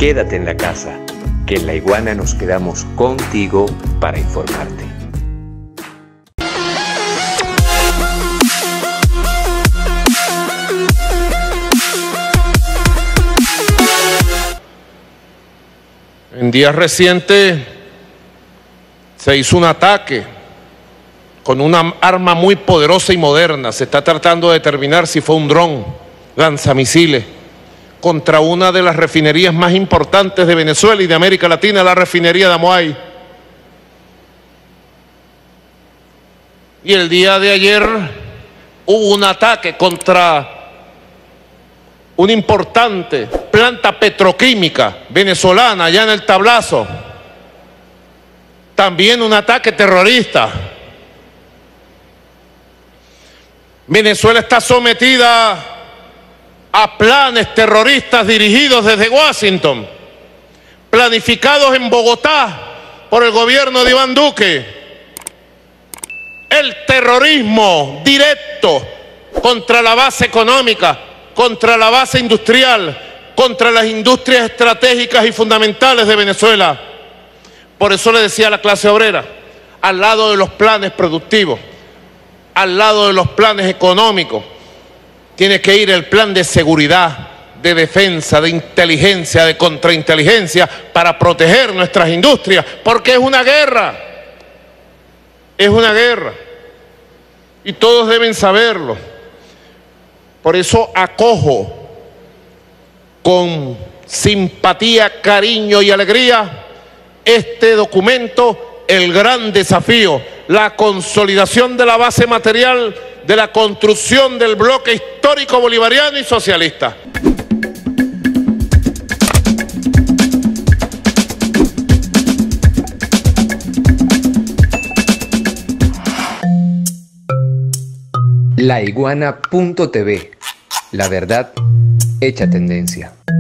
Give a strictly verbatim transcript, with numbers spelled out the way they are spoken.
quédate en la casa, que en La Iguana nos quedamos contigo para informarte. En días recientes se hizo un ataque con una arma muy poderosa y moderna. Se está tratando de determinar si fue un dron, lanzamisiles, contra una de las refinerías más importantes de Venezuela y de América Latina, la refinería de Amoay. Y el día de ayer hubo un ataque contra una importante planta petroquímica venezolana allá en el Tablazo. También un ataque terrorista. Venezuela está sometida a planes terroristas dirigidos desde Washington, planificados en Bogotá por el gobierno de Iván Duque. El terrorismo directo contra la base económica, contra la base industrial, contra las industrias estratégicas y fundamentales de Venezuela. Por eso le decía a la clase obrera, al lado de los planes productivos, al lado de los planes económicos, tiene que ir el plan de seguridad, de defensa, de inteligencia, de contrainteligencia, para proteger nuestras industrias, porque es una guerra, es una guerra, y todos deben saberlo. Por eso acojo con simpatía, cariño y alegría este documento, el gran desafío, la consolidación de la base material de la construcción del bloque histórico bolivariano y socialista. La Iguana punto T V, la verdad hecha tendencia.